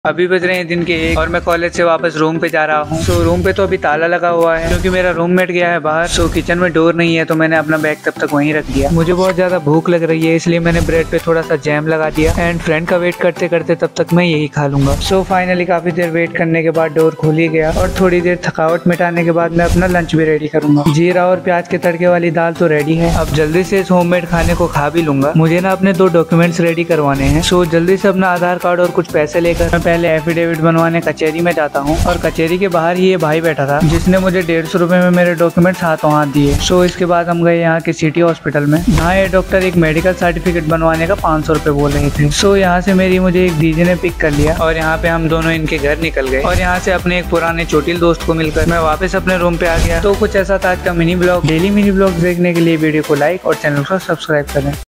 अभी बज रहे हैं दिन के 1 और मैं कॉलेज से वापस रूम पे जा रहा हूँ। सो रूम पे तो अभी ताला लगा हुआ है क्योंकि मेरा रूममेट गया है बाहर। सो किचन में डोर नहीं है तो मैंने अपना बैग तब तक वहीं रख दिया। मुझे बहुत ज्यादा भूख लग रही है इसलिए मैंने ब्रेड पे थोड़ा सा जैम लगा दिया एंड फ्रेंड का वेट करते करते तब तक मैं यही खा लूंगा। सो फाइनली काफी देर वेट करने के बाद डोर खोल ही गया और थोड़ी देर थकावट मिटाने के बाद मैं अपना लंच भी रेडी करूंगा। जीरा और प्याज के तड़के वाली दाल तो रेडी है। अब जल्दी से इस होममेड खाने को खा भी लूंगा। मुझे ना अपने 2 डॉक्यूमेंट्स रेडी करवाने हैं। सो जल्दी से अपना आधार कार्ड और कुछ पैसे लेकर मैं पहले एफिडेविट बनवाने कचहरी में जाता हूँ। और कचहरी के बाहर ही ये भाई बैठा था जिसने मुझे 150 रुपए में मेरे डॉक्यूमेंट्स हाथों हाथ दिए। सो इसके बाद हम गए यहाँ के सिटी हॉस्पिटल में। यहाँ ये डॉक्टर एक मेडिकल सर्टिफिकेट बनवाने का 500 रुपए बोल रहे थे। सो यहाँ से मेरी मुझे एक दीदी ने पिक कर लिया और यहाँ पे हम दोनों इनके घर निकल गए। और यहाँ से अपने एक पुराने चोटिल दोस्त को मिलकर मैं वापस अपने रूम पे आ गया। तो कुछ ऐसा था आज का mini blog. Daily mini blog देखने के लिए वीडियो को लाइक और चैनल को सब्सक्राइब करें।